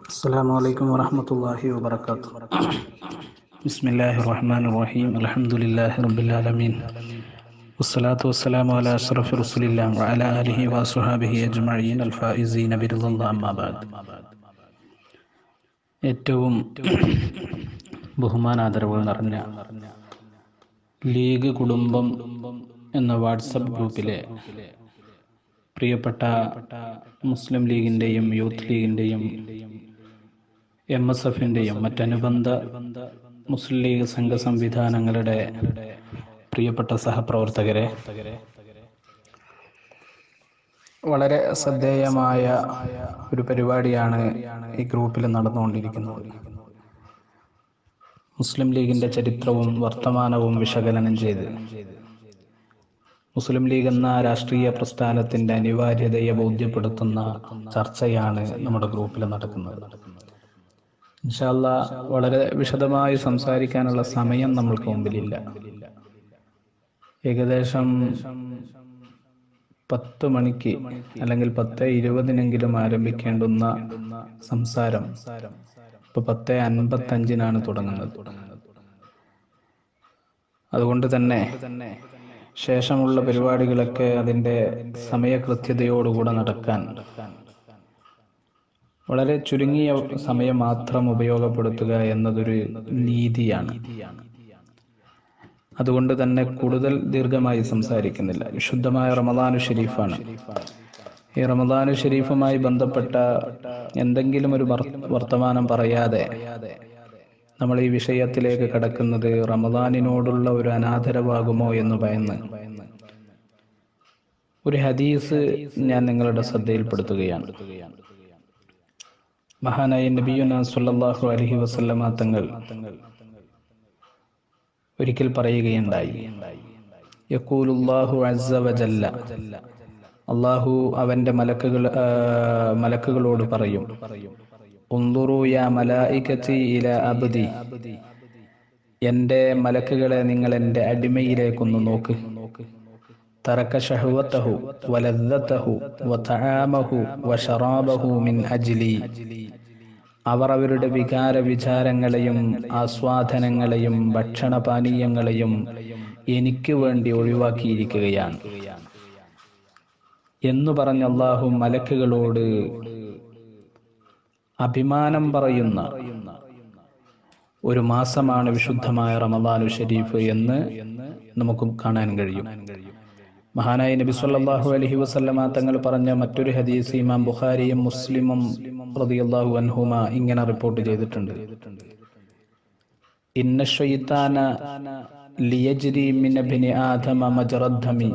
السلام عليكم ورحمة الله وبركاته. بسم الله الرحمن الرحيم. الحمد لله رب العالمين والصلاة والسلام على أشرف رسول الله وعلى آله وصحبه أجمعين الفائزين برضا الله أما بعد. ഏറ്റവും ബഹുമാനാദരവുകൾ നിറഞ്ഞ ലീഗ് കുടുംബം എന്ന വാട്സപ്പ് ഗ്രൂപ്പിലെ പ്രിയപ്പെട്ട മുസ്ലിം ലീഗിൻ്റെയും യൂത്ത് ലീഗിൻ്റെയും MSFൻ്റെയും മറ്റനുബന്ധ മുസ്ലിം ലീഗ് സംഘ സംവിധാനങ്ങളുടെ പ്രിയപ്പെട്ട സഹപ്രവർത്തകരെ, വളരെ ശ്രദ്ധേയമായ ഒരു പരിപാടിയാണ് ഈ ഗ്രൂപ്പിൽ നടന്നുകൊണ്ടിരിക്കുന്നത്. മുസ്ലിം ലീഗിൻ്റെ ചരിത്രവും വർത്തമാനവും വിശകലനം ചെയ്ത് മുസ്ലിം ലീഗ് എന്ന രാഷ്ട്രീയ പ്രസ്ഥാനത്തിൻ്റെ അനിവാര്യതയെ ബോധ്യപ്പെടുത്തുന്ന ചർച്ചയാണ് നമ്മുടെ ഗ്രൂപ്പിൽ നടക്കുന്നത്. ഇൻഷാ അല്ലാഹ് വളരെ വിശദമായി സംസാരിക്കാനുള്ള സമയം നമ്മൾക്ക് മുമ്പിലില്ല. ഏകദേശം 10 മണിക്ക് അല്ലെങ്കിൽ 10:20 ആരംഭിക്കേണ്ടുന്ന സംസാരം ഇപ്പോൾ 10:55 തുടങ്ങുന്നത്. അതുകൊണ്ട് തന്നെ ശേഷമുള്ള പരിപാടികളൊക്കെ അതിൻ്റെ സമയകൃത്യതയോടുകൂടെ നടക്കാൻ വളരെ ചുരുങ്ങിയ സമയം മാത്രം ഉപയോഗപ്പെടുത്തുക എന്നതൊരു നീതിയാണ്. അതുകൊണ്ട് തന്നെ കൂടുതൽ ദീർഘമായി സംസാരിക്കുന്നില്ല. വിശുദ്ധമായ റമദാനു ഷരീഫാണ്. ഈ റമദാനു ഷരീഫുമായി ബന്ധപ്പെട്ട എന്തെങ്കിലും ഒരു വർത്തമാനം പറയാതെ നമ്മൾ ഈ വിഷയത്തിലേക്ക് കടക്കുന്നത് റമദാനിനോടുള്ള ഒരു അനാദരവാകുമോ എന്ന് ഭയന്ന് ഒരു ഹദീസ് ഞാൻ നിങ്ങളുടെ ശ്രദ്ധയിൽപ്പെടുത്തുകയാണ്. മഹാനായ നബിയുനാ സ്വല്ലല്ലാഹു അലൈഹി വസല്ലമ തങ്ങൾ ഒരിക്കൽ പറയുകയുണ്ടായി, യഖൂലുല്ലാഹു അസ്സ വജല്ല, അല്ലാഹു അവന്റെ മലക്കുകളോട് പറയും, ഉൻദുറൂ യാ മലായികതി ഇലാ അബ്ദി, എൻ്റെ മലക്കുകളെ നിങ്ങൾ എൻ്റെ അടിമയിലേക്കൊന്ന് നോക്ക്. തറക ശഹവതഹു വലദ്ദതഹു വതആമഹു വശറാബഹു മിൻ അജ്ലി, അവർ അവരുടെ വിചാരങ്ങളെയും ആസ്വാദനങ്ങളെയും ഭക്ഷണപാനീയങ്ങളെയും എനിക്ക് വേണ്ടി ഒഴിവാക്കിയിരിക്കുകയാണ് എന്നു പറഞ്ഞ അല്ലാഹു മലക്കുകളോട് അഭിമാനം പറയുന്ന ഒരു മാസമാണ് വിശുദ്ധമായ റമദാനു ഷരീഫ് എന്ന് നമുക്ക് കാണാൻ കഴിയും. മഹാനായ നബി സല്ലല്ലാഹു അലൈഹി വസല്ലമ തങ്ങൾ പറഞ്ഞ മറ്റൊരു ഹദീസ് ഇമാം ബുഖാരിയും മുസ്ലിമും റളിയല്ലാഹു അൻഹുമ ഇങ്ങനെ റിപ്പോർട്ട് ചെയ്തിട്ടുണ്ട്, ഇന്ന ശൈത്താന ലിയജ്രി മിൻ ഇബ്നി ആദമ മജ്റദ്ദമി,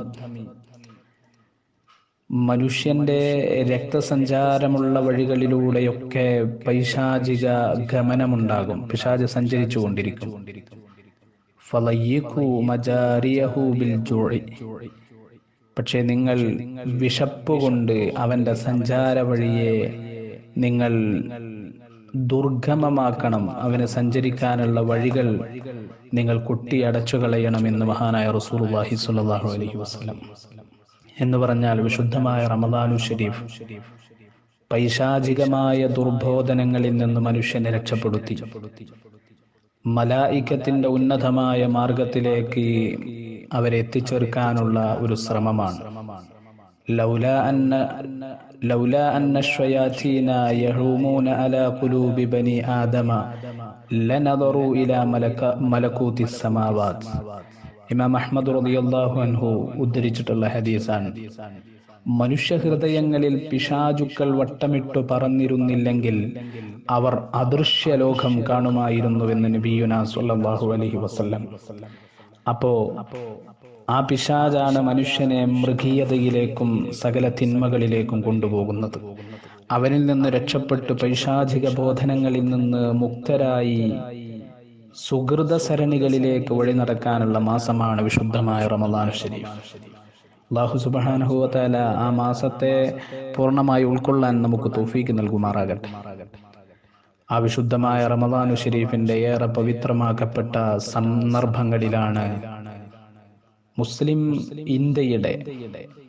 മനുഷ്യന്റെ രക്തസഞ്ചാരമുള്ള വഴികളിലൂടെയൊക്കെ പൈശാചിക ഗമനമുണ്ടാകും, പിശാച് സഞ്ചരിച്ചു കൊണ്ടിരിക്കും. ഫളയ്യിഖു മജാരിയഹു ബിൽ ജുഇ, പക്ഷേ നിങ്ങൾ വിശപ്പ് കൊണ്ട് അവന്റെ സഞ്ചാര വഴിയെ നിങ്ങൾ ദുർഗമമാക്കണം, അവന് സഞ്ചരിക്കാനുള്ള വഴികൾ നിങ്ങൾ കൊട്ടിയടച്ചു കളയണമെന്ന് മഹാനായ റസൂലുള്ളാഹി സ്വല്ലല്ലാഹു അലൈഹി വസല്ലം. എന്ന് പറഞ്ഞാൽ വിശുദ്ധമായ റമദാനു ഷരീഫ് പൈശാചികമായ ദുർബോധനങ്ങളിൽ നിന്ന് മനുഷ്യനെ രക്ഷപ്പെടുത്തി മലായികത്തിന്റെ ഉന്നതമായ മാർഗത്തിലേക്ക് അവരെ എത്തിച്ചേർക്കാനുള്ള ഒരു ശ്രമമാണ്. ലൗലാ അന്ന ശയാതീന യഹൂമൂന അലാ ഖുലൂബി ബനി ആദമ ലനദറു ഇലാ മലകൂതിസ് സമാവാത്. ഇമാം അഹ്മദ് റളിയല്ലാഹു അൻഹു ഉദ്ധരിച്ചിട്ടുള്ള ഹദീസാണ്. മനുഷ്യ ഹൃദയങ്ങളിൽ പിശാചുക്കൾ വട്ടമിട്ടു പറന്നിരുന്നില്ലെങ്കിൽ അവർ അദൃശ്യ ലോകം കാണുമായിരുന്നുവെന്ന് നബിയുനാ സ്വല്ലല്ലാഹു അലൈഹി വസല്ലം. അപ്പോ ആ പിശാചാണ് മനുഷ്യനെ മൃഗീയതയിലേക്കും സകല തിന്മകളിലേക്കും കൊണ്ടുപോകുന്നത്. അവനിൽ നിന്ന് രക്ഷപ്പെട്ട് പൈശാചിക ബോധനങ്ങളിൽ നിന്ന് മുക്തരായി സുഹൃത സരണികളിലേക്ക് വഴി നടക്കാനുള്ള മാസമാണ് വിശുദ്ധമായ റമദാനു ഷരീഫ്. അല്ലാഹു സുബ്ഹാനഹു വ തആല ആ മാസത്തെ പൂർണ്ണമായി ഉൾക്കൊള്ളാൻ നമുക്ക് തൗഫീഖ് നൽകുമാറാകട്ടെ. ആ വിശുദ്ധമായ റമദാനു ഷരീഫിന്റെ ഏറെ പവിത്രമാക്കപ്പെട്ട സന്ദർഭങ്ങളിലാണ് മുസ്ലിം ഇന്ത്യയുടെ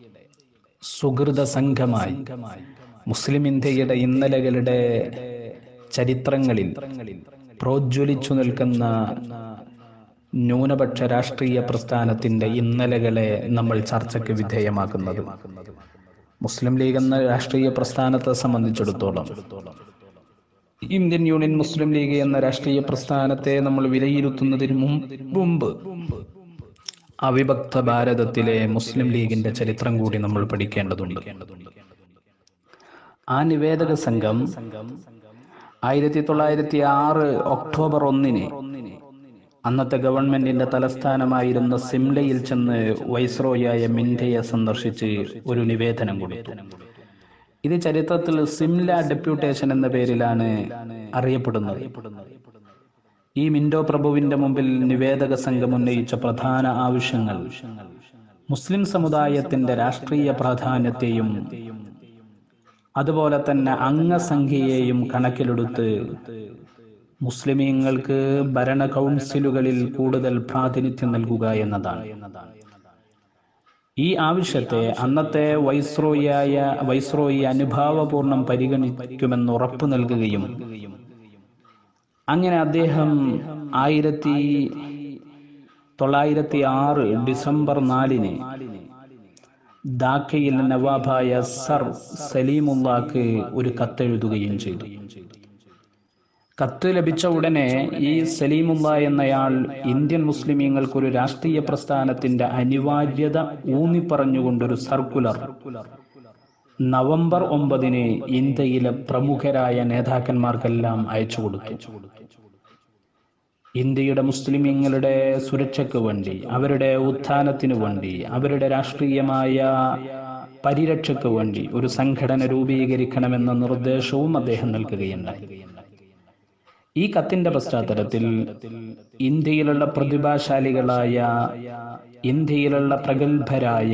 സുഹൃത സംഘമായി മുസ്ലിം ഇന്ത്യയുടെ ഇന്നലകളുടെ ചരിത്രങ്ങളിൽ പ്രോജ്വലിച്ചു നിൽക്കുന്ന ന്യൂനപക്ഷ രാഷ്ട്രീയ പ്രസ്ഥാനത്തിന്റെ ഇന്നലകളെ നമ്മൾ ചർച്ചയ്ക്ക് വിധേയമാക്കുന്നത്. മുസ്ലിം ലീഗ് എന്ന രാഷ്ട്രീയ പ്രസ്ഥാനത്തെ സംബന്ധിച്ചിടത്തോളം, ഇന്ത്യൻ യൂണിയൻ മുസ്ലിം ലീഗ് എന്ന രാഷ്ട്രീയ പ്രസ്ഥാനത്തെ നമ്മൾ വിലയിരുത്തുന്നതിന് മുമ്പ് അവിഭക്ത ഭാരതത്തിലെ മുസ്ലിം ലീഗിന്റെ ചരിത്രം കൂടി നമ്മൾ പഠിക്കേണ്ടതുണ്ട്. ആ നിവേദക സംഘം 1906 ഒക്ടോബർ 1 അന്നത്തെ ഗവൺമെന്റിന്റെ തലസ്ഥാനമായിരുന്ന സിംലയിൽ ചെന്ന് വൈസ്രോയായ മിന്റയെ സന്ദർശിച്ച് ഒരു നിവേദനം കൊടുത്തു. ഇത് ചരിത്രത്തിൽ സിംല ഡെപ്യൂട്ടേഷൻ എന്ന പേരിലാണ് അറിയപ്പെടുന്നത്. ഈ മിന്റോ പ്രഭുവിന്റെ മുമ്പിൽ നിവേദക സംഘം ഉന്നയിച്ച പ്രധാന ആവശ്യങ്ങൾ മുസ്ലിം സമുദായത്തിന്റെ രാഷ്ട്രീയ പ്രാധാന്യത്തെയും അതുപോലെ തന്നെ അംഗസംഖ്യയെയും കണക്കിലെടുത്ത് മുസ്ലിമീങ്ങൾക്ക് ഭരണ കൗൺസിലുകളിൽ കൂടുതൽ പ്രാതിനിധ്യം നൽകുക എന്നതാണ്. ഈ ആവശ്യത്തെ അന്നത്തെ വൈസ്രോയി അനുഭാവപൂർണം പരിഗണിക്കുമെന്ന് ഉറപ്പു നൽകുകയും അങ്ങനെ അദ്ദേഹം 1906 ഡിസംബർ 4 ധാക്കയിൽ നവാബായ സർ സലീമുള്ളാക്ക് ഒരു കത്തെഴുതുകയും ചെയ്തു. കത്ത് ലഭിച്ച ഉടനെ ഈ സലീമുള്ള എന്നയാൾ ഇന്ത്യൻ മുസ്ലിമീങ്ങൾക്കൊരു രാഷ്ട്രീയ പ്രസ്ഥാനത്തിന്റെ അനിവാര്യത ഊന്നിപ്പറഞ്ഞുകൊണ്ടൊരു സർക്കുലർ നവംബർ 9 ഇന്ത്യയിലെ പ്രമുഖരായ നേതാക്കന്മാർക്കെല്ലാം അയച്ചു കൊടുത്തു. ഇന്ത്യയുടെ മുസ്ലിമീങ്ങളുടെ സുരക്ഷയ്ക്ക് വേണ്ടി, അവരുടെ ഉത്ഥാനത്തിനു വേണ്ടി, അവരുടെ രാഷ്ട്രീയമായ പരിരക്ഷയ്ക്ക് വേണ്ടി ഒരു സംഘടന രൂപീകരിക്കണമെന്ന നിർദ്ദേശവും അദ്ദേഹം നൽകുകയുണ്ടായി. ഈ കത്തിന്റെ പശ്ചാത്തലത്തിൽ ഇന്ത്യയിലുള്ള പ്രതിഭാശാലികളായ, ഇന്ത്യയിലുള്ള പ്രഗത്ഭരായ,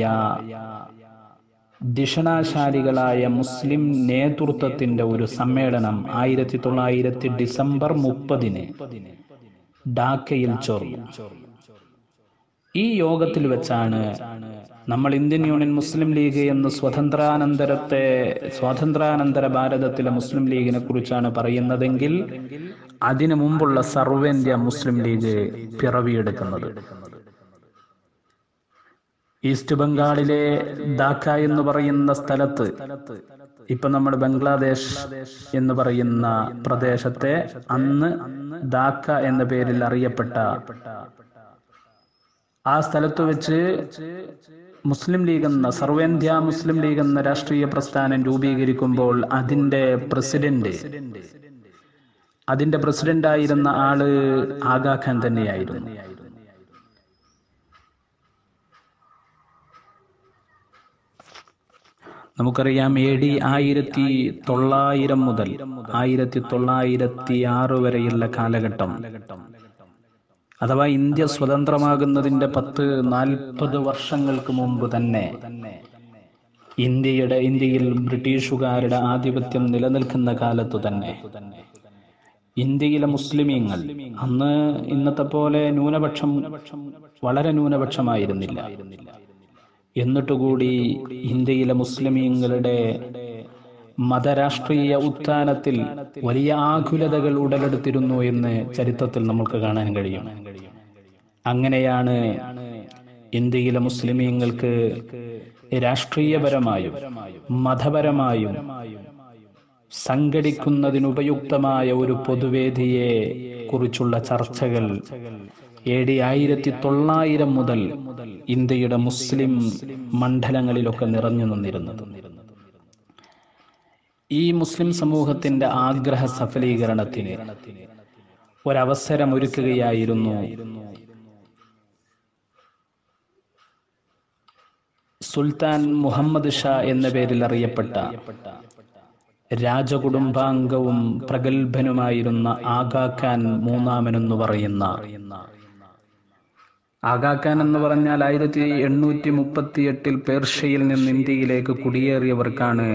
ദിഷണാശാലികളായ മുസ്ലിം നേതൃത്വത്തിന്റെ ഒരു സമ്മേളനം 1900 ഡിസംബർ 30 ഢാക്കയിൽ ചേർന്നു. ഈ യോഗത്തിൽ വെച്ചാണ് നമ്മൾ ഇന്ത്യൻ യൂണിയൻ മുസ്ലിം ലീഗ് എന്ന് സ്വാതന്ത്ര്യാനന്തര ഭാരതത്തിലെ മുസ്ലിം ലീഗിനെ കുറിച്ചാണ് പറയുന്നതെങ്കിൽ അതിനു മുമ്പുള്ള സർവേന്ത്യ മുസ്ലിം ലീഗ് പിറവിയെടുക്കുന്നത്. ഈസ്റ്റ് ബംഗാളിലെ ധാക്ക എന്ന് പറയുന്ന സ്ഥലത്ത്, ഇപ്പൊ നമ്മൾ ബംഗ്ലാദേശ് എന്ന് പറയുന്ന പ്രദേശത്തെ അന്ന് ധാക്ക എന്ന പേരിൽ അറിയപ്പെട്ട ആ സ്ഥലത്ത് വെച്ച് മുസ്ലിം ലീഗ് എന്ന സർവേന്ത്യ മുസ്ലിം ലീഗ് എന്ന രാഷ്ട്രീയ പ്രസ്ഥാനം രൂപീകരിക്കുമ്പോൾ അതിന്റെ പ്രസിഡന്റായിരുന്ന ആള് ആഗാ ഖാൻ തന്നെയായിരുന്നു. നമുക്കറിയാം, AD 1900 മുതൽ 1906 വരെയുള്ള കാലഘട്ടം, അഥവാ ഇന്ത്യ സ്വതന്ത്രമാകുന്നതിന്റെ 10-40 വർഷങ്ങൾക്ക് മുമ്പ് തന്നെ ഇന്ത്യയിൽ ബ്രിട്ടീഷുകാരുടെ ആധിപത്യം നിലനിൽക്കുന്ന കാലത്തു തന്നെ ഇന്ത്യയിലെ മുസ്ലിമീങ്ങൾ അന്ന് ഇന്നത്തെ പോലെ വളരെ ന്യൂനപക്ഷമായിരുന്നില്ല. എന്നിട്ടുകൂടി ഇന്ത്യയിലെ മുസ്ലിമീങ്ങളുടെ മതരാഷ്ട്രീയ ഉത്ഥാനത്തിൽ വലിയ ആകുലതകൾ ഉടലെടുത്തിരുന്നു എന്ന് ചരിത്രത്തിൽ നമുക്ക് കാണാൻ കഴിയും. അങ്ങനെയാണ് ഇന്ത്യയിലെ മുസ്ലിമീങ്ങൾക്ക് രാഷ്ട്രീയപരമായും മതപരമായും സംഘടിക്കുന്നതിനുപയുക്തമായ ഒരു പൊതുവേദിയെ കുറിച്ചുള്ള ചർച്ചകൾ AD 1900 മുതൽ ഇന്ത്യയുടെ മുസ്ലിം മണ്ഡലങ്ങളിലൊക്കെ നിറഞ്ഞു നിന്നിരുന്നത്. ഈ മുസ്ലിം സമൂഹത്തിന്റെ ആഗ്രഹ സഫലീകരണത്തിന് ഒരവസരമൊരുക്കുകയായിരുന്നു സുൽത്താൻ മുഹമ്മദ് ഷാ എന്ന പേരിൽ അറിയപ്പെട്ട രാജകുടുംബാംഗവും പ്രഗത്ഭനുമായിരുന്ന ആഗാ ഖാൻ മൂന്നാമനെന്ന് പറയുന്ന. ആഗാ ഖാൻ എന്ന് പറഞ്ഞാൽ 1838 പേർഷ്യയിൽ നിന്ന് ഇന്ത്യയിലേക്ക് കുടിയേറിയവർക്കാണ്,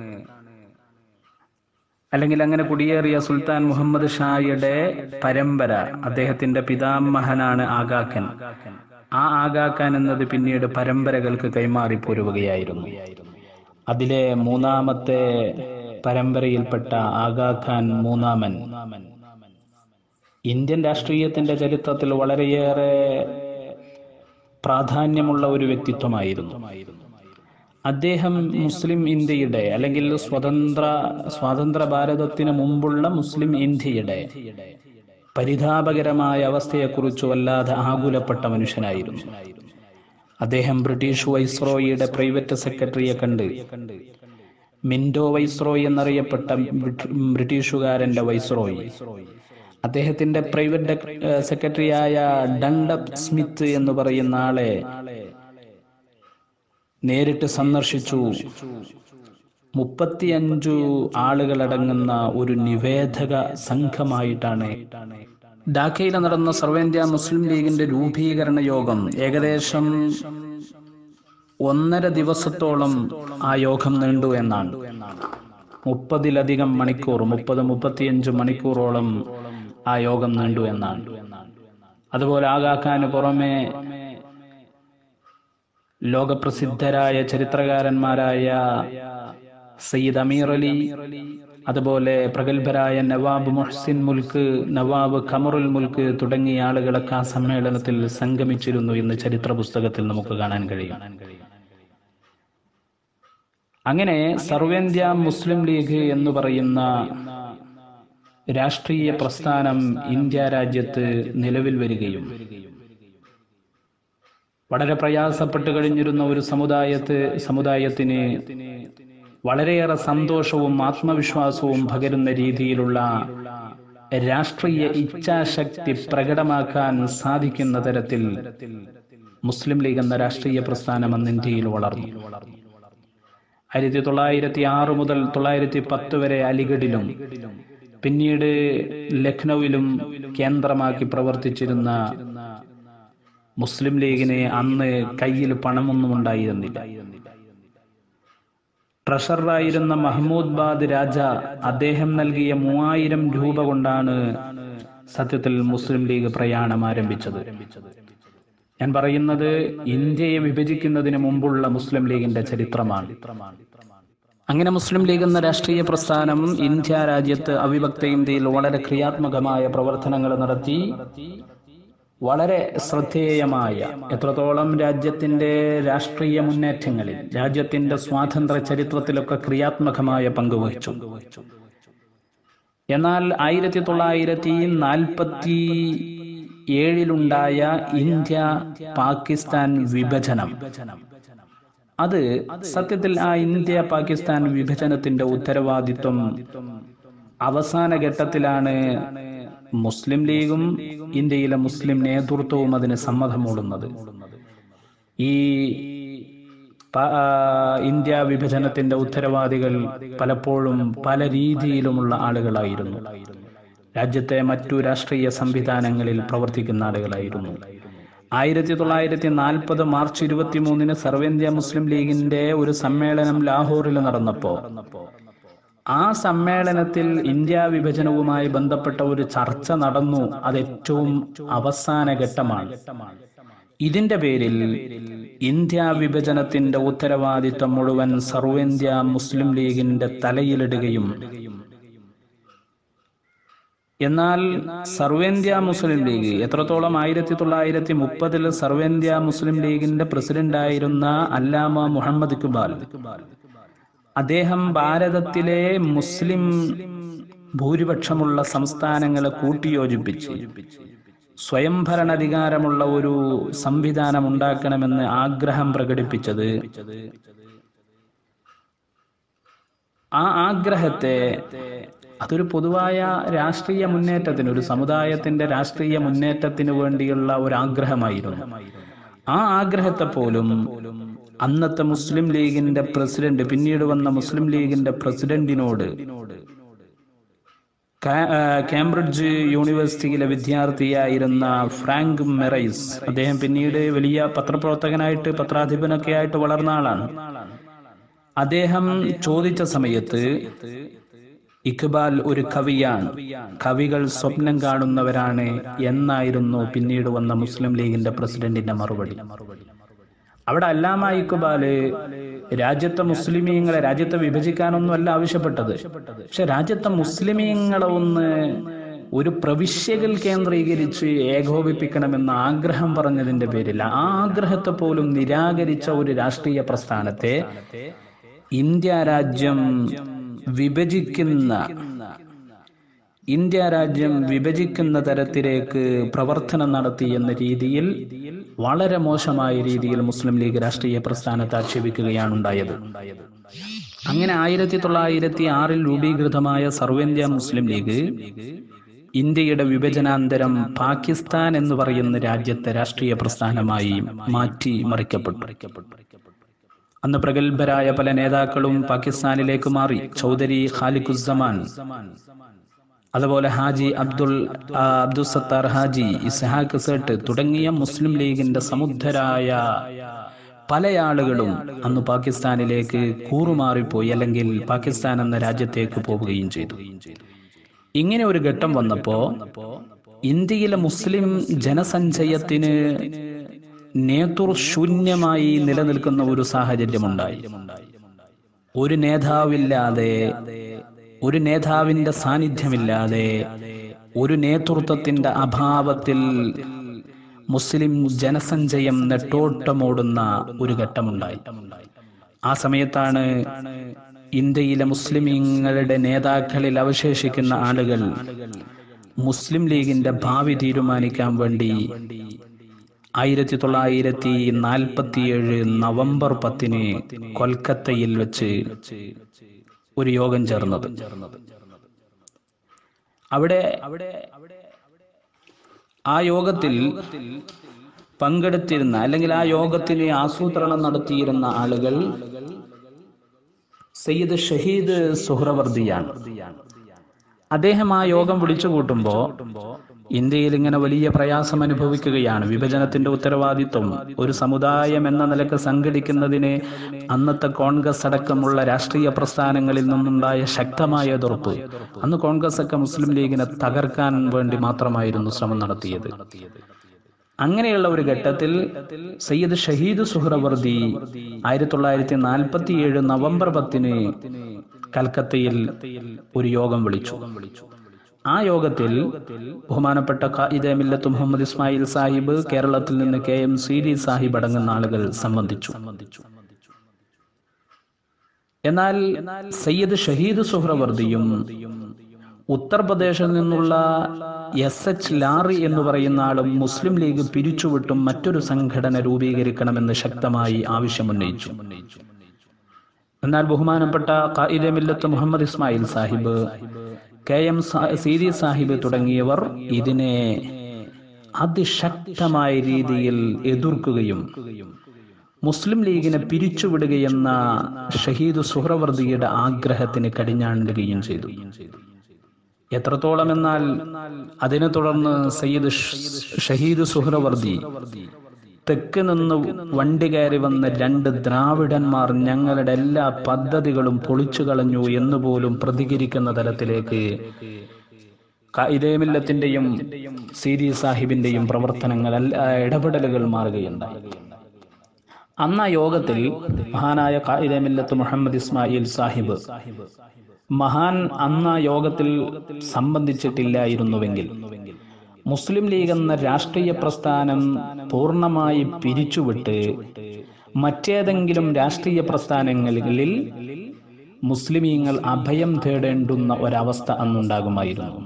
അല്ലെങ്കിൽ അങ്ങനെ കുടിയേറിയ സുൽത്താൻ മുഹമ്മദ് ഷായുടെ പരമ്പര, അദ്ദേഹത്തിന്റെ പിതാമഹനാണ് ആഗാ ഖാൻ. ആ ആഗാ ഖാൻ എന്നത് പിന്നീട് പരമ്പരകൾക്ക് കൈമാറിപ്പോരുകയായിരുന്നു. അതിലെ മൂന്നാമത്തെ പരമ്പരയിൽപ്പെട്ട ആഗാ ഖാൻ മൂന്നാമൻ ഇന്ത്യൻ രാഷ്ട്രീയത്തിന്റെ ചരിത്രത്തിൽ വളരെയേറെ പ്രാധാന്യമുള്ള ഒരു വ്യക്തിത്വമായിരുന്നു. അദ്ദേഹം മുസ്ലിം ഇന്ത്യയുടെ അല്ലെങ്കിൽ സ്വതന്ത്ര ഭാരതത്തിന് മുമ്പുള്ള മുസ്ലിം ഇന്ത്യയുടെ പരിതാപകരമായ അവസ്ഥയെക്കുറിച്ച് വല്ലാതെ ആകുലപ്പെട്ട മനുഷ്യനായിരുന്നു. അദ്ദേഹം ബ്രിട്ടീഷ് വൈസ്രോയിയുടെ പ്രൈവറ്റ് സെക്രട്ടറിയെ കണ്ട്, മിന്റോ വൈസ്രോയി എന്നറിയപ്പെട്ട ബ്രിട്ടീഷുകാരന്റെ വൈസ്രോയി, അദ്ദേഹത്തിന്റെ പ്രൈവറ്റ് സെക്രട്ടറിയായ ഡണ്ടപ് സ്മിത്ത് എന്ന് പറയുന്ന ആളെ നേരിട്ട് സന്ദർശിച്ചു. 35 ആളുകളടങ്ങുന്ന ഒരു നിവേദക സംഘമായിട്ടാണ് ഢാക്കയിൽ നടന്ന സർവേന്ത്യാ മുസ്ലിം ലീഗിന്റെ രൂപീകരണ യോഗം. ഏകദേശം 1.5 ദിവസത്തോളം ആ യോഗം നീണ്ടു എന്നാണ്. 30-ലധികം മണിക്കൂർ, 35 മണിക്കൂറോളം ആ യോഗം നീണ്ടു എന്നാണ്. അതുപോലെ ആഗാ ഖാന് പുറമെ ലോകപ്രസിദ്ധരായ ചരിത്രകാരന്മാരായ സയ്യിദ് അമീർ അലി, അതുപോലെ പ്രഗത്ഭരായ നവാബ് മുഹ്സിൻ മുൽക്ക്, നവാബ് ഖമറുൽ മുൽക്ക് തുടങ്ങിയ ആളുകളൊക്കെ ആ സമ്മേളനത്തിൽ സംഗമിച്ചിരുന്നു എന്ന് ചരിത്ര പുസ്തകത്തിൽ നമുക്ക് കാണാൻ കഴിയും. അങ്ങനെ സർവേന്ത്യാ മുസ്ലിം ലീഗ് എന്ന് പറയുന്ന രാഷ്ട്രീയ പ്രസ്ഥാനം ഇന്ത്യ രാജ്യത്ത് നിലവിൽ വരികയും വളരെ പ്രയാസപ്പെട്ട് കഴിഞ്ഞിരുന്ന ഒരു സമുദായത്തിന് വളരെയേറെ സന്തോഷവും ആത്മവിശ്വാസവും പകരുന്ന രീതിയിലുള്ള രാഷ്ട്രീയ ഇച്ഛാശക്തി പ്രകടമാക്കാൻ സാധിക്കുന്ന തരത്തിൽ മുസ്ലിം ലീഗ് എന്ന രാഷ്ട്രീയ പ്രസ്ഥാനം അന്ന് ഇന്ത്യയിൽ വളർന്നു. 1906 മുതൽ 1910 വരെ അലിഗഡിലും പിന്നീട് ലക്നൌവിലും കേന്ദ്രമാക്കി പ്രവർത്തിച്ചിരുന്ന മുസ്ലിം ലീഗിന് അന്ന് കയ്യിൽ പണമൊന്നും ഉണ്ടായിരുന്നില്ല. ട്രഷററായിരുന്ന മഹ്മൂദ് ബാദ് രാജ, അദ്ദേഹം നൽകിയ 3000 രൂപ കൊണ്ടാണ് സത്യത്തിൽ മുസ്ലിം ലീഗ് പ്രയാണം ആരംഭിച്ചത്. ഞാൻ പറയുന്നത് ഇന്ത്യയെ വിഭജിക്കുന്നതിന് മുമ്പുള്ള മുസ്ലിം ലീഗിന്റെ ചരിത്രമാണ്. അങ്ങനെ മുസ്ലിം ലീഗ് എന്ന രാഷ്ട്രീയ പ്രസ്ഥാനം ഇന്ത്യ രാജ്യത്ത് അവിഭക്ത ഇന്ത്യയിൽ വളരെ ക്രിയാത്മകമായ പ്രവർത്തനങ്ങൾ നടത്തി. വളരെ ശ്രദ്ധേയമായ, എത്രത്തോളം രാജ്യത്തിന്റെ രാഷ്ട്രീയ മുന്നേറ്റങ്ങളിൽ, രാജ്യത്തിന്റെ സ്വാതന്ത്ര്യ ചരിത്രത്തിലൊക്കെ ക്രിയാത്മകമായ പങ്കുവഹിച്ചു. എന്നാൽ 1947 ഇന്ത്യ പാകിസ്ഥാൻ വിഭജനം, അത് സത്യത്തിൽ ആ ഇന്ത്യ പാകിസ്ഥാൻ വിഭജനത്തിന്റെ ഉത്തരവാദിത്വം അവസാന ഘട്ടത്തിലാണ് മുസ്ലിം ലീഗും ഇന്ത്യയിലെ മുസ്ലിം നേതൃത്വവും അതിന് സമ്മതം മൂടുന്നത്. ഈ ഇന്ത്യ വിഭജനത്തിന്റെ ഉത്തരവാദികൾ പലപ്പോഴും പല രീതിയിലുമുള്ള ആളുകളായിരുന്നു. രാജ്യത്തെ മറ്റു രാഷ്ട്രീയ സംവിധാനങ്ങളിൽ പ്രവർത്തിക്കുന്ന ആളുകളായിരുന്നു. 1940 മാർച്ച് 23 സർവേന്ത്യാ മുസ്ലിം ലീഗിന്റെ ഒരു സമ്മേളനം ലാഹോറിൽ നടന്നപ്പോ ആ സമ്മേളനത്തിൽ ഇന്ത്യ വിഭജനവുമായി ബന്ധപ്പെട്ട ഒരു ചർച്ച നടന്നു. അത് ഏറ്റവും അവസാന ഘട്ടമാണ്. ഇതിന്റെ പേരിൽ ഇന്ത്യ വിഭജനത്തിന്റെ ഉത്തരവാദിത്തം മുഴുവൻ സർവേന്ത്യാ മുസ്ലിം ലീഗിന്റെ തലയിലിടുകയും, എന്നാൽ സർവേന്ത്യാ മുസ്ലിം ലീഗ് എത്രത്തോളം 1930 സർവേന്ത്യാ മുസ്ലിം ലീഗിന്റെ പ്രസിഡന്റായിരുന്ന അല്ലാമ മുഹമ്മദ് ഇഖ്ബാൽ, അദ്ദേഹം ഭാരതത്തിലെ മുസ്ലിം ഭൂരിപക്ഷമുള്ള സംസ്ഥാനങ്ങളെ കൂട്ടിയോജിപ്പിച്ച് സ്വയംഭരണാധികാരമുള്ള ഒരു സംവിധാനം ഉണ്ടാക്കണമെന്ന് ആഗ്രഹം പ്രകടിപ്പിച്ചത്, ആ ആഗ്രഹത്തെ അതൊരു പൊതുവായ രാഷ്ട്രീയ മുന്നേറ്റത്തിന്, ഒരു സമുദായത്തിന്റെ രാഷ്ട്രീയ മുന്നേറ്റത്തിന് വേണ്ടിയുള്ള ഒരു ആഗ്രഹമായിരുന്നു. ആ ആഗ്രഹത്തെ പോലും അന്നത്തെ മുസ്ലിം ലീഗിന്റെ പ്രസിഡന്റ്, പിന്നീട് വന്ന മുസ്ലിം ലീഗിന്റെ പ്രസിഡന്റിനോട്, കേംബ്രിഡ്ജ് യൂണിവേഴ്സിറ്റിയിലെ വിദ്യാർത്ഥിയായിരുന്ന ഫ്രാങ്ക് മെറൈസ്, അദ്ദേഹം പിന്നീട് വലിയ പത്രപ്രവർത്തകനായിട്ട് പത്രാധിപനൊക്കെ ആയിട്ട് വളർന്ന ആളാണ്. അദ്ദേഹം ചോദിച്ച സമയത്ത് ഇഖ്ബാൽ ഒരു കവിയാണ്, കവികൾ സ്വപ്നം കാണുന്നവരാണ് എന്നായിരുന്നു പിന്നീട് വന്ന മുസ്ലിം ലീഗിന്റെ പ്രസിഡന്റിന്റെ മറുപടി. അവിടെ അല്ലാമ ഇഖ്ബാല് രാജ്യത്തെ മുസ്ലിമീങ്ങളെ രാജ്യത്തെ വിഭജിക്കാനൊന്നും അല്ല ആവശ്യപ്പെട്ടത്. പക്ഷെ രാജ്യത്തെ മുസ്ലിമീങ്ങളെ ഒന്ന് ഒരു പ്രവിശ്യകൾ കേന്ദ്രീകരിച്ച് ഏകോപിപ്പിക്കണമെന്ന ആഗ്രഹം പറഞ്ഞതിന്റെ പേരിൽ ആ ആഗ്രഹത്തെ പോലും നിരാകരിച്ച ഒരു രാഷ്ട്രീയ പ്രസ്ഥാനത്തെ ഇന്ത്യ രാജ്യം വിഭജിക്കുന്ന തരത്തിലേക്ക് പ്രവർത്തനം നടത്തി എന്ന രീതിയിൽ വളരെ മോശമായ രീതിയിൽ മുസ്ലിം ലീഗ് രാഷ്ട്രീയ പ്രസ്ഥാനത്തെ ആക്ഷേപിക്കുകയാണ് ഉണ്ടായത്. അങ്ങനെ 1906 രൂപീകൃതമായ സർവ്വേന്ത്യാ മുസ്ലിം ലീഗ് ഇന്ത്യയുടെ വിഭജനാന്തരം പാകിസ്ഥാൻ എന്ന് പറയുന്ന രാജ്യത്തെ രാഷ്ട്രീയ പ്രസ്ഥാനമായി മാറ്റി മറിക്കപ്പെട്ടു. അന്ന് പ്രഗത്ഭരായ പല നേതാക്കളും പാകിസ്ഥാനിലേക്ക് മാറി. ചൗധരി ഖാലിഖുസ്സമാൻ, അതുപോലെ ഹാജി അബ്ദുൽ സത്താർ ഹാജി, ഇസ്ഹാഖ് സേട്ട് തുടങ്ങിയ മുസ്ലിം ലീഗിന്റെ സമുദ്ധരായ പല ആളുകളും അന്ന് പാകിസ്ഥാനിലേക്ക് കൂറുമാറിപ്പോയി, അല്ലെങ്കിൽ പാകിസ്ഥാൻ എന്ന രാജ്യത്തേക്ക് പോവുകയും ചെയ്തു. ഇങ്ങനെ ഒരു ഘട്ടം വന്നപ്പോ ഇന്ത്യയിലെ മുസ്ലിം ജനസഞ്ചയത്തിന് നേതൃശൂന്യമായി നിലനിൽക്കുന്ന ഒരു സാഹചര്യമുണ്ടായി. ഒരു നേതാവില്ലാതെ, ഒരു നേതാവിന്റെ സാന്നിധ്യമില്ലാതെ, ഒരു നേതൃത്വത്തിന്റെ അഭാവത്തിൽ മുസ്ലിം ജനസഞ്ചയം നെട്ടോട്ടമോടുന്ന ഒരു ഘട്ടമുണ്ടായി. ആ സമയത്താണ് ഇന്ത്യയിലെ മുസ്ലിമീങ്ങളുടെ നേതാക്കളിൽ അവശേഷിക്കുന്ന ആളുകൾ മുസ്ലിം ലീഗിന്റെ ഭാവി തീരുമാനിക്കാൻ വേണ്ടി 1947 നവംബർ 10 കൊൽക്കത്തയിൽ വെച്ച് ഒരു യോഗം ചേർന്നത്. അവിടെ ആ യോഗത്തിൽ പങ്കെടുത്തിരുന്ന, അല്ലെങ്കിൽ ആ യോഗത്തിന് ആസൂത്രണം നടത്തിയിരുന്ന ആളുകൾ സയ്യിദ് ഷഹീദ് സുഹ്റവർദിയാണ്. അദ്ദേഹം ആ യോഗം വിളിച്ചു കൂട്ടുമ്പോൾ ഇന്ത്യയിൽ ഇങ്ങനെ വലിയ പ്രയാസം അനുഭവിക്കുകയാണ്. വിഭജനത്തിന്റെ ഉത്തരവാദിത്വം ഒരു സമുദായം എന്ന നിലക്ക് സംഘടിക്കുന്നതിന് അന്നത്തെ കോൺഗ്രസ് അടക്കമുള്ള രാഷ്ട്രീയ പ്രസ്ഥാനങ്ങളിൽ നിന്നുണ്ടായ ശക്തമായ എതിർപ്പ്. അന്ന് കോൺഗ്രസ് ഒക്കെ മുസ്ലിം ലീഗിനെ തകർക്കാൻ വേണ്ടി മാത്രമായിരുന്നു ശ്രമം നടത്തിയത്. അങ്ങനെയുള്ള ഒരു ഘട്ടത്തിൽ സയ്യിദ് ഷഹീദ് സുഹ്റവർദി 1947 നവംബർ 10 കൽക്കത്തയിൽ ഒരു യോഗം വിളിച്ചു. ആ യോഗത്തിൽ ബഹുമാനപ്പെട്ട ഖായിദെ മില്ലത്ത് മുഹമ്മദ് ഇസ്മായിൽ സാഹിബ്, കേരളത്തിൽ നിന്ന് KM സീരി സാഹിബ് അടങ്ങുന്ന ആളുകൾ സംബന്ധിച്ചു. എന്നാൽ സയ്യിദ് ഷഹീദ് സുഹ്റവർദിയും ഉത്തർപ്രദേശിൽ നിന്നുള്ള SH ലാറി എന്ന് പറയുന്ന ആളും മുസ്ലിം ലീഗ് പിരിച്ചുവിട്ടും മറ്റൊരു സംഘടന രൂപീകരിക്കണമെന്ന് ശക്തമായി ആവശ്യമുന്നയിച്ചു. എന്നാൽ ബഹുമാനപ്പെട്ട ഖായിദെ മില്ലത്ത് മുഹമ്മദ് ഇസ്മായിൽ സാഹിബ്, KM സീരി സാഹിബ് തുടങ്ങിയവർ ഇതിനെ അതിശക്തമായ രീതിയിൽ എതിർക്കുകയും മുസ്ലിം ലീഗിനെ പിരിച്ചുവിടുകയെന്ന ഷഹീദ് സുഹ്റവർദിയുടെ ആഗ്രഹത്തിന് കടിഞ്ഞാണിടുകയും ചെയ്തു. എത്രത്തോളം എന്നാൽ അതിനെ തുടർന്ന് സയ്യിദ് ഷഹീദ് സുഹ്റവർദി തെക്ക് നിന്ന് വണ്ടി കയറി വന്ന 2 ദ്രാവിഡന്മാർ ഞങ്ങളുടെ എല്ലാ പദ്ധതികളും പൊളിച്ചു കളഞ്ഞു എന്ന് പോലും പ്രതികരിക്കുന്ന തലത്തിലേക്ക് ഖായിദെ മില്ലത്തിന്റെയും സീരി സാഹിബിന്റെയും പ്രവർത്തനങ്ങൾ, ഇടപെടലുകൾ മാറുകയുണ്ടായി. അന്ന് ആ യോഗത്തിൽ മഹാനായ ഖായിദെ മില്ലത്ത് മുഹമ്മദ് ഇസ്മായിൽ സാഹിബ് അന്ന് ആ യോഗത്തിൽ സംബന്ധിച്ചിട്ടില്ലായിരുന്നുവെങ്കിൽ മുസ്ലിം ലീഗ് എന്ന രാഷ്ട്രീയ പ്രസ്ഥാനം പൂർണ്ണമായി പിരിച്ചുവിട്ട് മറ്റേതെങ്കിലും രാഷ്ട്രീയ പ്രസ്ഥാനങ്ങളിൽ മുസ്ലിമീങ്ങൾ അഭയം തേടേണ്ടുന്ന ഒരവസ്ഥ അന്നുണ്ടാകുമായിരുന്നു.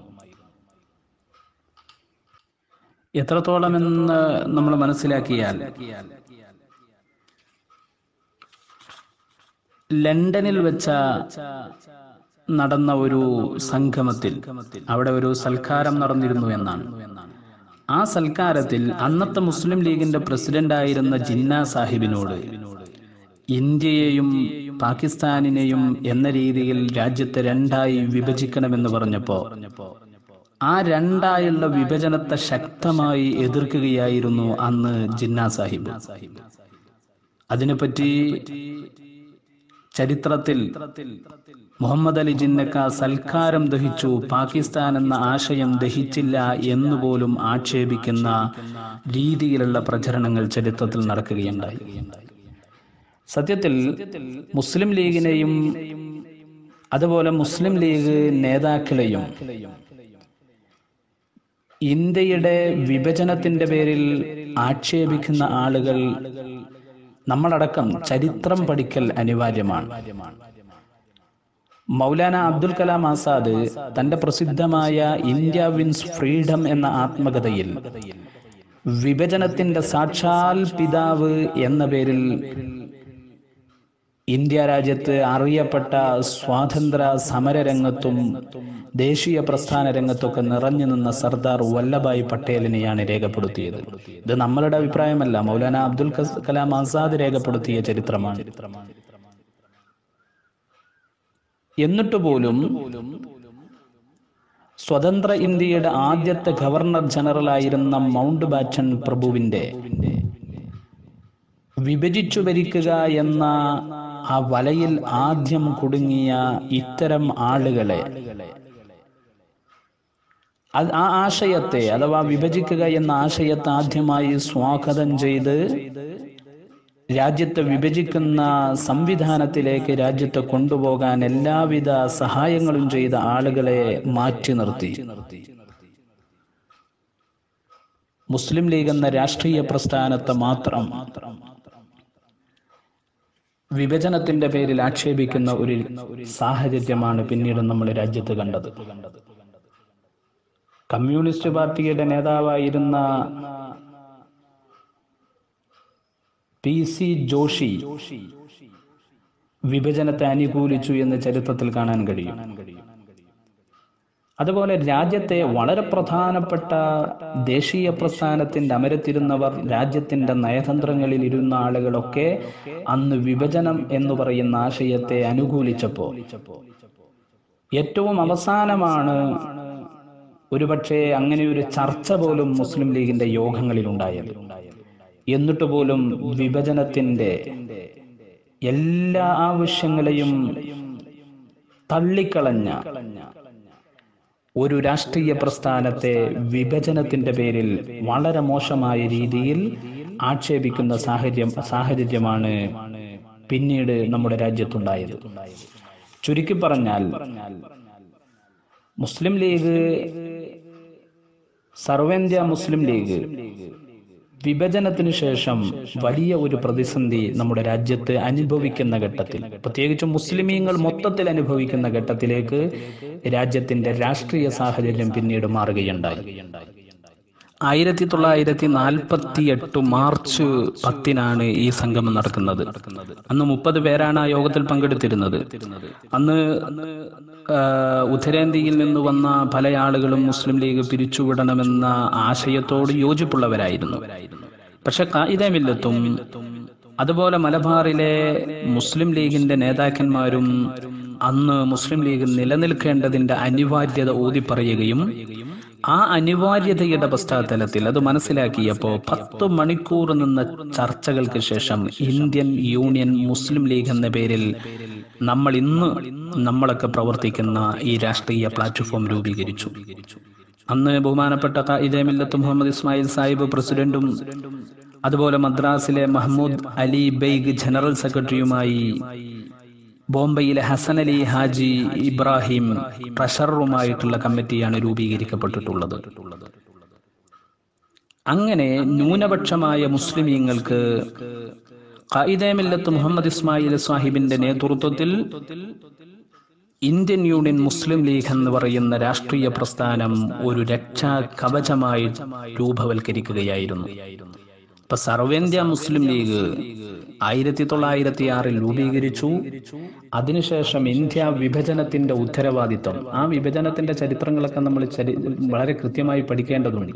എത്രത്തോളമെന്ന് നമ്മൾ മനസ്സിലാക്കിയാൽ, ലണ്ടനിൽ വെച്ച നടന്ന ഒരു സംഗമത്തിൽ അവിടെ ഒരു സൽക്കാരം നടന്നിരുന്നു എന്നാണ്. ആ സൽക്കാരത്തിൽ അന്നത്തെ മുസ്ലിം ലീഗിന്റെ പ്രസിഡന്റായിരുന്ന ജിന്ന സാഹിബിനോട് ഇന്ത്യയെയും പാകിസ്ഥാനിനെയും എന്ന രീതിയിൽ രാജ്യത്തെ 2ആയി വിഭജിക്കണമെന്ന് പറഞ്ഞപ്പോ ആ 2ആയുള്ള വിഭജനത്തെ ശക്തമായി എതിർക്കുകയായിരുന്നു അന്ന് ജിന്ന സാഹിബ്. അതിനെപ്പറ്റി ചരിത്രത്തിൽ മുഹമ്മദ് അലി ജിന്നക്ക സൽക്കാരം ദഹിച്ചു, പാകിസ്ഥാൻ എന്ന ആശയം ദഹിച്ചില്ല എന്നുപോലും ആക്ഷേപിക്കുന്ന രീതിയിലുള്ള പ്രചരണങ്ങൾ ചരിത്രത്തിൽ നടക്കുകയുണ്ടായി. സത്യത്തിൽ മുസ്ലിം ലീഗിനെയും അതുപോലെ മുസ്ലിം ലീഗ് നേതാക്കളെയും ഇന്ത്യയുടെ വിഭജനത്തിന്റെ പേരിൽ ആക്ഷേപിക്കുന്ന ആളുകൾ നമ്മളടക്കം ചരിത്രം പഠിക്കൽ അനിവാര്യമാണ്. മൗലാന അബ്ദുൽ കലാം ആസാദ് തന്റെ പ്രസിദ്ധമായ ഇന്ത്യ വിൻസ് ഫ്രീഡം എന്ന ആത്മകഥയിൽ വിഭജനത്തിന്റെ സാക്ഷാൽ പിതാവ് എന്ന പേരിൽ ഇന്ത്യ രാജ്യത്ത് അറിയപ്പെട്ട സ്വാതന്ത്ര്യ സമരരംഗത്തും ദേശീയ പ്രസ്ഥാന രംഗത്തൊക്കെ നിറഞ്ഞു നിന്ന സർദാർ വല്ലഭായ് പട്ടേലിനെയാണ് രേഖപ്പെടുത്തിയത്. ഇത് നമ്മളുടെ അഭിപ്രായമല്ല, മൗലാന അബ്ദുൽ കലാം ആസാദ് രേഖപ്പെടുത്തിയ ചരിത്രമാണ്. എന്നിട്ട് പോലും സ്വതന്ത്ര ഇന്ത്യയുടെ ആദ്യത്തെ ഗവർണർ ജനറൽ ആയിരുന്ന മൗണ്ട് ബാറ്റൺ പ്രഭുവിന്റെ വിഭജിച്ചു ഭരിക്കുക എന്ന ആ വലയിൽ ആദ്യം കുടുങ്ങിയ ഇത്തരം ആളുകളെ, ആ ആശയത്തെ അഥവാ വിഭജിക്കുക എന്ന ആശയത്തെ ആദ്യമായി സ്വാഗതം ചെയ്ത് രാജ്യത്തെ വിഭജിക്കുന്ന സംവിധാനത്തിലേക്ക് രാജ്യത്തെ കൊണ്ടുപോകാൻ എല്ലാവിധ സഹായങ്ങളും ചെയ്ത ആളുകളെ മാറ്റി നിർത്തി മുസ്ലിം ലീഗ് എന്ന രാഷ്ട്രീയ പ്രസ്ഥാനത്തെ മാത്രം വിഭജനത്തിന്റെ പേരിൽ ആക്ഷേപിക്കുന്ന ഒരു സാഹചര്യമാണ് പിന്നീട് നമ്മൾ രാജ്യത്ത് കണ്ടത്. കമ്മ്യൂണിസ്റ്റ് പാർട്ടിയുടെ നേതാവായിരുന്ന PC ജോഷി വിഭജനത്തെ അനുകൂലിച്ചു എന്ന് ചരിത്രത്തിൽ കാണാൻ കഴിയും. അതുപോലെ രാജ്യത്തെ വളരെ പ്രധാനപ്പെട്ട ദേശീയ പ്രസ്ഥാനത്തിന്റെ അമരത്തിരുന്നവർ, രാജ്യത്തിന്റെ നയതന്ത്രങ്ങളിൽ ഇരുന്ന ആളുകളൊക്കെ അന്ന് വിഭജനം എന്ന് പറയുന്ന ആശയത്തെ അനുകൂലിച്ചപ്പോൾ ഏറ്റവും അവസാനമാണ് ഒരുപക്ഷെ അങ്ങനെ ഒരു ചർച്ച പോലും മുസ്ലിം ലീഗിന്റെ യോഗങ്ങളിൽ ഉണ്ടായത്. എന്നിട്ട് പോലും വിഭജനത്തിന്റെ എല്ലാ ആവശ്യങ്ങളെയും തള്ളിക്കളഞ്ഞ ഒരു രാഷ്ട്രീയ പ്രസ്ഥാനത്തെ വിഭജനത്തിന്റെ പേരിൽ വളരെ മോശമായ രീതിയിൽ ആക്ഷേപിക്കുന്ന സാഹചര്യമാണ് പിന്നീട് നമ്മുടെ രാജ്യത്തുണ്ടായത്. ചുരുക്കി പറഞ്ഞാൽ മുസ്ലിം ലീഗ്, സർവേന്ത്യ മുസ്ലിം ലീഗ് വിഭജനത്തിന് ശേഷം വലിയ ഒരു പ്രതിസന്ധി നമ്മുടെ രാജ്യത്ത് അനുഭവിക്കുന്ന ഘട്ടത്തിൽ, പ്രത്യേകിച്ച് മുസ്ലിമീങ്ങൾ മൊത്തത്തിൽ അനുഭവിക്കുന്ന ഘട്ടത്തിലേക്ക് രാജ്യത്തിന്റെ രാഷ്ട്രീയ സാഹചര്യം പിന്നീട് മാറുകയുണ്ടായി. 1948 മാർച്ച് 10 ഈ സംഗമം നടക്കുന്നത്. അന്ന് 30 പേരാണ് ആ യോഗത്തിൽ പങ്കെടുത്തിരുന്നത്. അന്ന് ഉത്തരേന്ത്യയിൽ നിന്ന് വന്ന പല ആളുകളും മുസ്ലിം ലീഗ് പിരിച്ചുവിടണമെന്ന ആശയത്തോട് യോജിപ്പുള്ളവരായിരുന്നു. പക്ഷെ ഖായിദെ മില്ലത്തും അതുപോലെ മലബാറിലെ മുസ്ലിം ലീഗിന്റെ നേതാക്കന്മാരും അന്ന് മുസ്ലിം ലീഗ് നിലനിൽക്കേണ്ടതിന്റെ അനിവാര്യത ഊതിപ്പറയുകയും ആ അനിവാര്യതയുടെ പശ്ചാത്തലത്തിൽ അത് മനസ്സിലാക്കിയപ്പോൾ 10 മണിക്കൂർ നിന്ന ചർച്ചകൾക്ക് ശേഷം ഇന്ത്യൻ യൂണിയൻ മുസ്ലിം ലീഗ് എന്ന പേരിൽ നമ്മളൊക്കെ പ്രവർത്തിക്കുന്ന ഈ രാഷ്ട്രീയ പ്ലാറ്റ്ഫോം രൂപീകരിച്ചു. അന്ന് ബഹുമാനപ്പെട്ട ഖായിദെ മില്ലത്ത് മുഹമ്മദ് ഇസ്മായിൽ സാഹിബ് പ്രസിഡന്റും അതുപോലെ മദ്രാസിലെ മഹ്മൂദ് അലി ബെയ്ഗ് ജനറൽ സെക്രട്ടറിയുമായി ബോംബെയിലെ ഹസൻ അലി ഹാജി ഇബ്രാഹിം ട്രഷററുമായിട്ടുള്ള കമ്മിറ്റിയാണ് രൂപീകരിക്കപ്പെട്ടിട്ടുള്ളത്. അങ്ങനെ ന്യൂനപക്ഷമായ മുസ്ലിമീങ്ങൾക്ക് ഖായിദെ മില്ലത്ത് മുഹമ്മദ് ഇസ്മായിൽ സാഹിബിന്റെ നേതൃത്വത്തിൽ ഇന്ത്യൻ യൂണിയൻ മുസ്ലിം ലീഗ് എന്ന് പറയുന്ന രാഷ്ട്രീയ പ്രസ്ഥാനം ഒരു രക്ഷാ കവചമായി രൂപവൽക്കരിക്കുകയായിരുന്നു. ഇപ്പൊ സർവേന്ത്യ മുസ്ലിം ലീഗ് 1906 രൂപീകരിച്ചു. അതിനുശേഷം ഇന്ത്യ വിഭജനത്തിന്റെ ഉത്തരവാദിത്വം, ആ വിഭജനത്തിന്റെ ചരിത്രങ്ങളൊക്കെ നമ്മൾ വളരെ കൃത്യമായി പഠിക്കേണ്ടതുണ്ട്.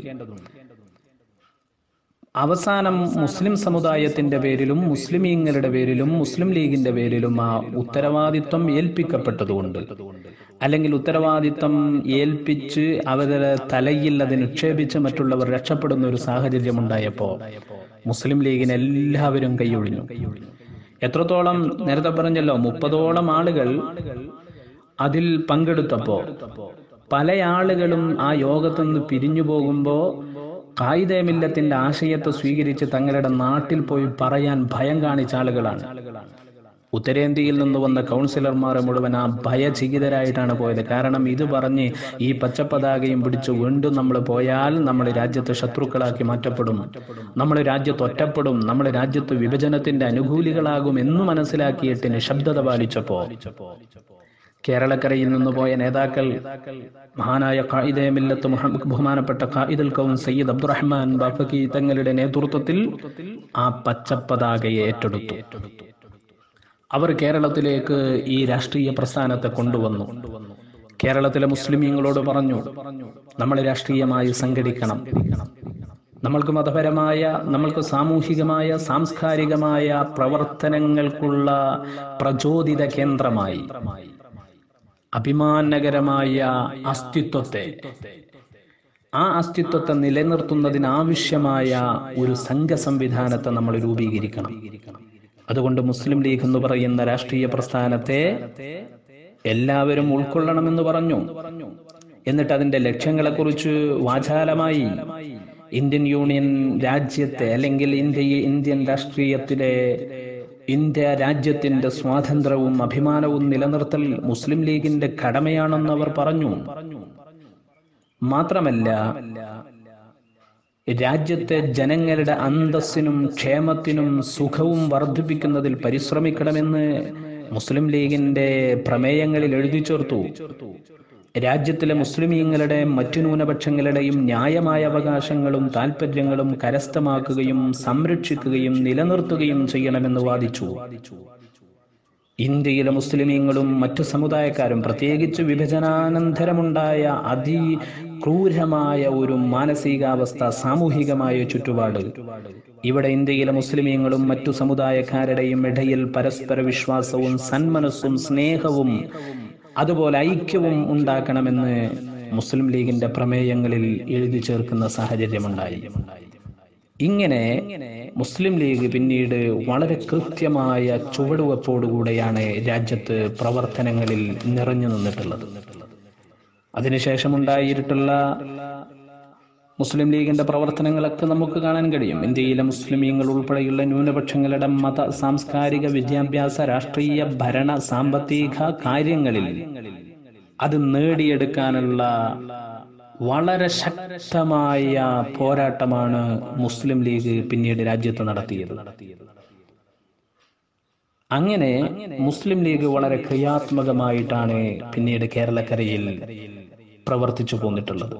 അവസാനം മുസ്ലിം സമുദായത്തിന്റെ പേരിലും മുസ്ലിമീങ്ങളുടെ പേരിലും മുസ്ലിം ലീഗിന്റെ പേരിലും ആ ഉത്തരവാദിത്വം ഏൽപ്പിക്കപ്പെട്ടതുകൊണ്ട്, അല്ലെങ്കിൽ ഉത്തരവാദിത്വം ഏൽപ്പിച്ച് അവരുടെ തലയിൽ അത് നിക്ഷേപിച്ച് മറ്റുള്ളവർ രക്ഷപ്പെടുന്ന ഒരു സാഹചര്യം ഉണ്ടായപ്പോൾ മുസ്ലിം ലീഗിന് എല്ലാവരും കൈയൊഴിഞ്ഞു. എത്രത്തോളം? നേരത്തെ പറഞ്ഞല്ലോ, 30ഓളം ആളുകൾ അതിൽ പങ്കെടുത്തപ്പോ പല ആളുകളും ആ യോഗത്തുനിന്ന് പിരിഞ്ഞു പോകുമ്പോ ഖായിദെ മില്ലത്തിന്റെ ആശയത്തെ സ്വീകരിച്ച് തങ്ങളുടെ നാട്ടിൽ പോയി പറയാൻ ഭയം കാണിച്ച ആളുകളാണ്. ഉത്തരേന്ത്യയിൽ നിന്ന് വന്ന കൗൺസിലർമാർ മുഴുവൻ ആ ഭയചകിതരായിട്ടാണ് പോയത്. കാരണം ഇത് പറഞ്ഞ് ഈ പച്ചപ്പതാകയും പിടിച്ച് വീണ്ടും നമ്മൾ പോയാൽ നമ്മൾ രാജ്യത്തെ ശത്രുക്കളാക്കി മാറ്റപ്പെടും, നമ്മൾ രാജ്യത്ത് ഒറ്റപ്പെടും, നമ്മൾ രാജ്യത്ത് വിഭജനത്തിന്റെ അനുകൂലികളാകും എന്ന് മനസ്സിലാക്കിയിട്ട് നിശബ്ദത പാലിച്ചപ്പോ കേരളക്കരയിൽ നിന്ന് പോയ നേതാക്കൾ മഹാനായ ഖായിദെ മില്ലത്ത് ബഹുമാനപ്പെട്ട ഖായിദുൽ ഖൗം സയ്യിദ് അബ്ദുറഹ്മാൻ ബാഫഖി തങ്ങളുടെ നേതൃത്വത്തിൽ ആ പച്ചപ്പതാകയെ ഏറ്റെടുത്തു. അവർ കേരളത്തിലേക്ക് ഈ രാഷ്ട്രീയ പ്രസ്ഥാനത്തെ കൊണ്ടുവന്നു. കേരളത്തിലെ മുസ്ലിമീങ്ങളോട് പറഞ്ഞു, നമ്മൾ രാഷ്ട്രീയമായി സംഘടിക്കണം, നമ്മൾക്ക് മതപരമായ, നമ്മൾക്ക് സാമൂഹികമായ, സാംസ്കാരികമായ പ്രവർത്തനങ്ങൾക്കുള്ള പ്രചോദിത കേന്ദ്രമായി അഭിമാനകരമായ അസ്തിത്വത്തെ, ആ അസ്തിത്വത്തെ നിലനിർത്തുന്നതിനാവശ്യമായ ഒരു സംഘ സംവിധാനത്തെ നമ്മൾ രൂപീകരിക്കണം. അതുകൊണ്ട് മുസ്ലിം ലീഗ് എന്ന് പറയുന്ന രാഷ്ട്രീയ പ്രസ്ഥാനത്തെ എല്ലാവരും ഉൾക്കൊള്ളണമെന്ന് പറഞ്ഞു. എന്നിട്ട് അതിന്റെ ലക്ഷ്യങ്ങളെക്കുറിച്ച് വാചാലമായി ഇന്ത്യൻ യൂണിയൻ രാജ്യത്തെ അല്ലെങ്കിൽ ഇന്ത്യൻ രാഷ്ട്രീയത്തിലെ ഇന്ത്യ രാജ്യത്തിന്റെ സ്വാതന്ത്ര്യവും അഭിമാനവും നിലനിർത്തൽ മുസ്ലിം ലീഗിന്റെ കടമയാണെന്ന് അവർ പറഞ്ഞു. മാത്രമല്ല, രാജ്യത്തെ ജനങ്ങളുടെ അന്തസ്സിനും ക്ഷേമത്തിനും സുഖവും വർദ്ധിപ്പിക്കുന്നതിൽ പരിശ്രമിക്കണമെന്ന് മുസ്ലിം ലീഗിന്റെ പ്രമേയങ്ങളിൽ എഴുതി ചേർത്തു. രാജ്യത്തിലെ മുസ്ലിമീങ്ങളുടെ മറ്റു ന്യൂനപക്ഷങ്ങളുടെയും ന്യായമായ അവകാശങ്ങളും താൽപര്യങ്ങളും കരസ്ഥമാക്കുകയും സംരക്ഷിക്കുകയും നിലനിർത്തുകയും ചെയ്യണമെന്ന് വാദിച്ചു. ഇന്ത്യയിലെ മുസ്ലിമീങ്ങളും മറ്റു സമുദായക്കാരും, പ്രത്യേകിച്ച് വിഭജനാനന്തരമുണ്ടായ അതിക്രൂരമായ ഒരു മാനസികാവസ്ഥ, സാമൂഹികമായ ചുറ്റുപാട്, ഇവിടെ ഇന്ത്യയിലെ മുസ്ലിമീങ്ങളും മറ്റു സമുദായക്കാരുടെയും ഇടയിൽ പരസ്പര വിശ്വാസവും സന്മനസ്സും സ്നേഹവും അതുപോലെ ഐക്യവും ഉണ്ടാക്കണമെന്ന് മുസ്ലിം ലീഗിന്റെ പ്രമേയങ്ങളിൽ എഴുതി ചേർക്കുന്ന സാഹചര്യമുണ്ടായി. ഇങ്ങനെ മുസ്ലിം ലീഗ് പിന്നീട് വളരെ കൃത്യമായ ചുവടുവെപ്പോടുകൂടെയാണ് രാജ്യത്ത് പ്രവർത്തനങ്ങളിൽ നിറഞ്ഞു നിന്നിട്ടുള്ളത്. അതിനുശേഷമുണ്ടായിട്ടുള്ള മുസ്ലിം ലീഗിന്റെ പ്രവർത്തനങ്ങളൊക്കെ നമുക്ക് കാണാൻ കഴിയും. ഇന്ത്യയിലെ മുസ്ലിമീങ്ങൾ ഉൾപ്പെടെയുള്ള ന്യൂനപക്ഷങ്ങളുടെ മത, സാംസ്കാരിക, വിദ്യാഭ്യാസ, രാഷ്ട്രീയ, ഭരണ, സാമ്പത്തിക കാര്യങ്ങളിൽ അത് നേടിയെടുക്കാനുള്ള വളരെ ശക്തമായ പോരാട്ടമാണ് മുസ്ലിം ലീഗ് പിന്നീട് രാജ്യത്ത് നടത്തിയത്. അങ്ങനെ മുസ്ലിം ലീഗ് വളരെ ക്രിയാത്മകമായിട്ടാണ് പിന്നീട് കേരളക്കരയിൽ പ്രവർത്തിച്ചു പോന്നിട്ടുള്ളത്.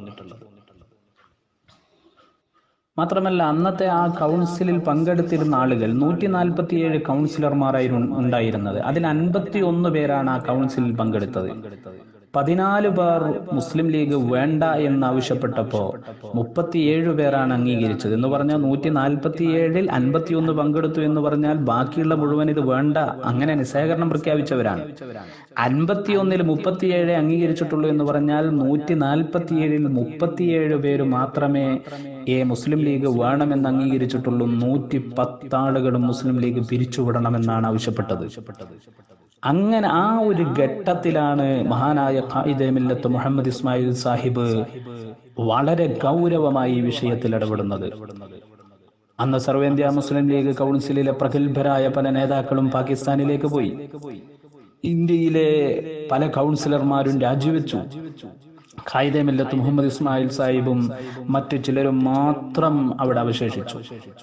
മാത്രമല്ല, അന്നത്തെ ആ കൗൺസിലിൽ പങ്കെടുത്തിരുന്ന ആളുകൾ 147 കൗൺസിലർമാരായിരുന്നു ഉണ്ടായിരുന്നത്. അതിൽ 51 പേരാണ് ആ കൗൺസിലിൽ പങ്കെടുത്തത്. 14 പേർ മുസ്ലിം ലീഗ് വേണ്ട എന്നാവശ്യപ്പെട്ടപ്പോ 37 പേരാണ് അംഗീകരിച്ചത്. എന്ന് പറഞ്ഞാൽ 147-ൽ 51 പങ്കെടുത്തു എന്ന് പറഞ്ഞാൽ ബാക്കിയുള്ള മുഴുവൻ ഇത് വേണ്ട, അങ്ങനെ നിസ്സഹകരണം പ്രഖ്യാപിച്ചവരാണ്. 51-ൽ 37 അംഗീകരിച്ചിട്ടുള്ളൂ എന്ന് പറഞ്ഞാൽ 147-ൽ 37 പേര് മാത്രമേ മുസ്ലിം ലീഗ് വേണമെന്ന് അംഗീകരിച്ചിട്ടുള്ളൂ. 110 ആളുകളും മുസ്ലിം ലീഗ് പിരിച്ചുവിടണമെന്നാണ് ആവശ്യപ്പെട്ടത്. അങ്ങനെ ആ ഒരു ഘട്ടത്തിലാണ് മഹാനായ ഖായിദെ മില്ലത്ത് മുഹമ്മദ് ഇസ്മായിൽ സാഹിബ് വളരെ ഗൗരവമായി ഈ വിഷയത്തിൽ ഇടപെടുന്നത്. അന്ന് സർവേന്ത്യാ മുസ്ലിം ലീഗ് കൗൺസിലിലെ പ്രഗത്ഭരായ പല നേതാക്കളും പാകിസ്ഥാനിലേക്ക് പോയി. ഇന്ത്യയിലെ പല കൗൺസിലർമാരും രാജിവെച്ചു. ഖായിദെ മില്ലത്ത് മുഹമ്മദ് ഇസ്മായിൽ സാഹിബും മറ്റു ചിലരും മാത്രം അവിടെ അവശേഷിച്ചു.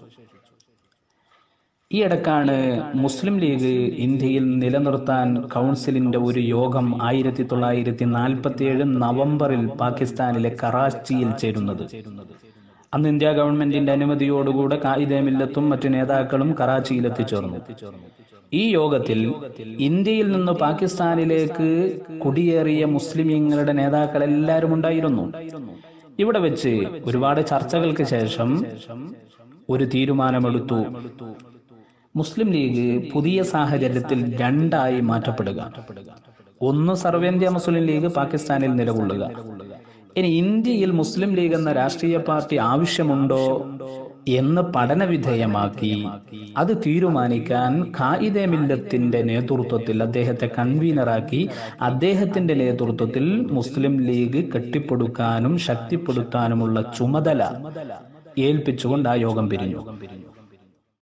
ഈ ഇടക്കാണ് മുസ്ലിം ലീഗ് ഇന്ത്യയിൽ നിലനിർത്താൻ കൗൺസിലിന്റെ ഒരു യോഗം 1947 നവംബറിൽ പാകിസ്ഥാനിലെ കറാച്ചിയിൽ ചേരുന്നത്. അന്ന് ഇന്ത്യ ഗവൺമെന്റിന്റെ അനുമതിയോടുകൂടെ ഖായിദെ മില്ലത്തും മറ്റു നേതാക്കളും കറാച്ചിയിൽ എത്തിച്ചേർന്നു. ഈ യോഗത്തിൽ ഇന്ത്യയിൽ നിന്ന് പാകിസ്ഥാനിലേക്ക് കുടിയേറിയ മുസ്ലിമീങ്ങളുടെ നേതാക്കൾ എല്ലാവരും ഉണ്ടായിരുന്നു. ഇവിടെ വെച്ച് ഒരുപാട് ചർച്ചകൾക്ക് ശേഷം ഒരു തീരുമാനമെടുത്തു. മുസ്ലിം ലീഗ് പുതിയ സാഹചര്യത്തിൽ രണ്ടായി മാറ്റപ്പെടുക. ഒന്ന്, സർവേന്ത്യ മുസ്ലിം ലീഗ് പാകിസ്ഥാനിൽ നിലകൊള്ളുക. ഇനി ഇന്ത്യയിൽ മുസ്ലിം ലീഗ് എന്ന രാഷ്ട്രീയ പാർട്ടി ആവശ്യമുണ്ടോ എന്ന് പഠനവിധേയമാക്കി അത് തീരുമാനിക്കാൻ ഖായിദെ മില്ലത്തിന്റെ നേതൃത്വത്തിൽ അദ്ദേഹത്തെ കൺവീനറാക്കി അദ്ദേഹത്തിന്റെ നേതൃത്വത്തിൽ മുസ്ലിം ലീഗ് കെട്ടിപ്പടുക്കാനും ശക്തിപ്പെടുത്താനുമുള്ള ചുമതല ഏൽപ്പിച്ചുകൊണ്ട് ആ യോഗം പിരിഞ്ഞു.